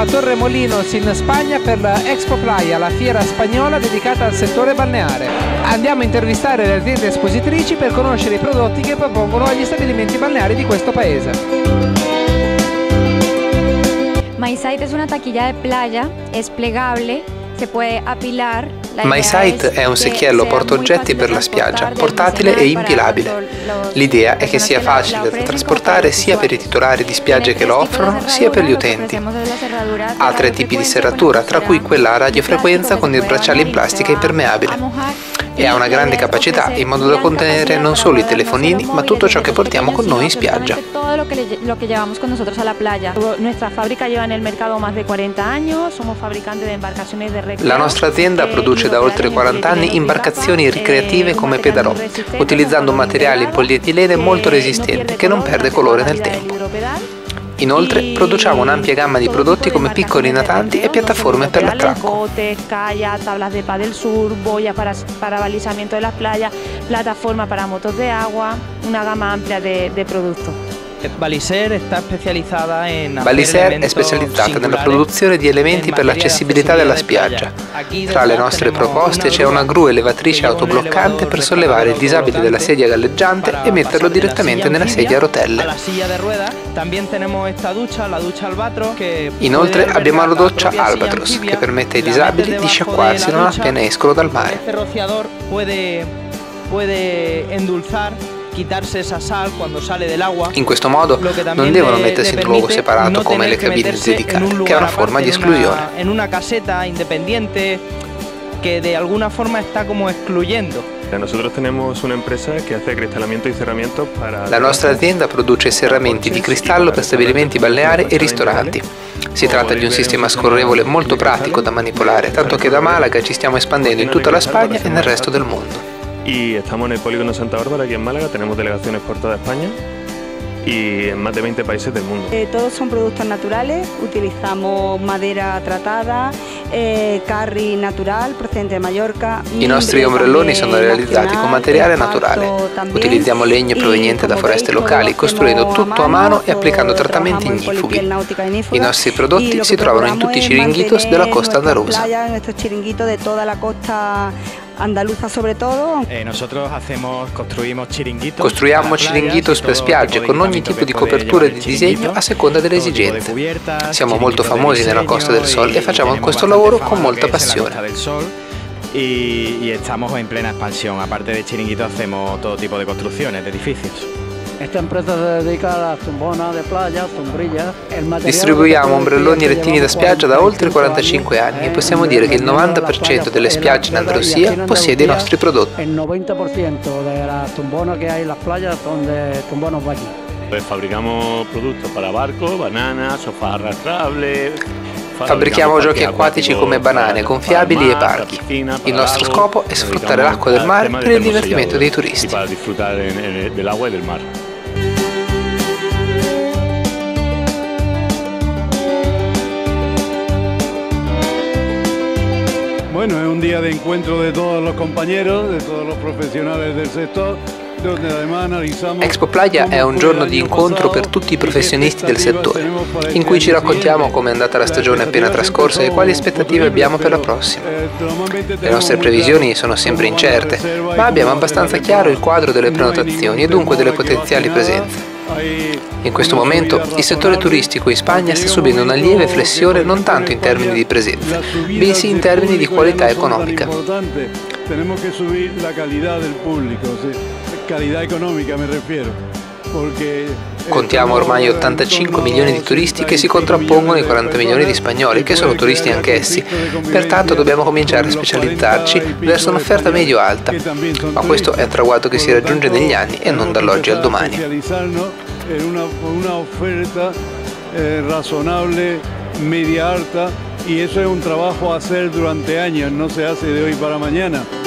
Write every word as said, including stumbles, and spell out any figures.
a Torremolinos in Spagna per la Expo Playa, la fiera spagnola dedicata al settore balneare. Andiamo a intervistare le aziende espositrici per conoscere i prodotti che propongono agli stabilimenti balneari di questo paese. MySite es una taquilla de playa, es plegable, se puede apilar. MySite è un secchiello portaoggetti per la spiaggia, portatile e impilabile. L'idea è che sia facile da trasportare sia per i titolari di spiagge che lo offrono, sia per gli utenti. Ha tre tipi di serratura, tra cui quella a radiofrequenza con il bracciale in plastica impermeabile. E ha una grande capacità, in modo da contenere non solo i telefonini, ma tutto ciò che portiamo con noi in spiaggia. Lo que llevamos con nosotros a la playa. Nuestra fábrica lleva en el mercado más de cuarenta años, somos fabricantes de embarcaciones de recreo. La nostra azienda produce da oltre quaranta anni imbarcazioni ricreative come pedalò, utilizzando un materiale in polietilene molto resistente che non perde colore nel tempo. Inoltre produciamo un'ampia gamma di prodotti come piccoli natanti e piattaforme per l'attracco. Kayak, tablas de paddle surf, boyas para, para balizamiento de las playas, plataforma para motos de agua, una gama amplia de, de productos. Baliser è specializzata in Baliser è specializzata nella produzione di elementi per l'accessibilità della spiaggia. Tra le nostre proposte c'è una gru elevatrice autobloccante per sollevare il disabile dalla sedia galleggiante e metterlo direttamente nella sedia a rotelle. Inoltre abbiamo la doccia Albatros che permette ai disabili di sciacquarsi non appena escono dal mare. In questo modo non devono mettersi in un luogo separato come le cabine dedicate, che è una forma di esclusione. In una caseta independiente che de alguna forma está como excluyendo. Nosotros tenemos una empresa que hace acristalamiento y cerramiento para... La nostra azienda produce serramenti di cristallo per stabilimenti balneari e ristoranti. Si tratta di un sistema scorrevole molto pratico da manipolare, tanto che da Malaga ci stiamo espandendo in tutta la Spagna e nel resto del mondo. Y estamos en el polígono Santa Bárbara, aquí en Málaga, tenemos delegaciones por toda España y en más de veinte países del mundo. Eh, todos son productos naturales, utilizamos madera tratada, eh, carry natural procedente de Mallorca. I nostri ombrelloni sono realizzati con materiale naturale. Utilizziamo legno proveniente da foreste locali, costruendo tutto a mano e applicando trattamenti ignifughi. I nostri prodotti si trovano in tutti i chiringuitos della costa andalusa. Andaluza sobre todo. Eh, nosotros hacemos, construimos chiringuitos. Costruiamo chiringuitos per spiagge con ogni tipo di copertura e di disegno a seconda delle esigenze. Siamo molto famosi nella Costa del Sol e facciamo questo lavoro con molta passione. Y, y estamos en plena expansión. Aparte de chiringuitos hacemos todo tipo de construcciones, de edificios. Esta empresa se dedica a las tumbonas de playa, sombrillas. Distribuiamo ombrelloni e lettini da spiaggia da oltre quarantacinque anni e possiamo dire che il novanta per cento delle spiagge in Andalusia possiede i nostri prodotti. Il novanta per cento delle tumbone che hay en las playas son de tumbonos Valle. Pues fabricamos productos para barcos, bananas, sofás arrastrables. Fabbrichiamo giochi acquatici come banane, gonfiabili e parchi. Il nostro scopo è sfruttare l'acqua del mare per il divertimento dei turisti. Bueno, es un día de encuentro de todos los compañeros, de todos los profesionales del sector. Expo Playa è un giorno di incontro per tutti i professionisti del settore, in cui ci raccontiamo come è andata la stagione appena trascorsa e quali aspettative abbiamo per la prossima. Le nostre previsioni sono sempre incerte, ma abbiamo abbastanza chiaro il quadro delle prenotazioni e dunque delle potenziali presenze. In questo momento il settore turistico in Spagna sta subendo una lieve flessione non tanto in termini di presenza, bensì in termini di qualità economica. Tenemos que subir la calidad del público, sí. Calidad economica me refiero, porque contiamo ormai ottantacinque milioni di turisti che si contrappongono ai quaranta milioni di spagnoli, che sono turisti anch'essi. Pertanto dobbiamo cominciare a specializzarci verso un'offerta medio-alta, ma questo è un traguardo che si raggiunge negli anni e non dall'oggi al domani. Una offerta razonable, media-alta, y eso es un trabajo a hacer durante años, no se hace de hoy para mañana.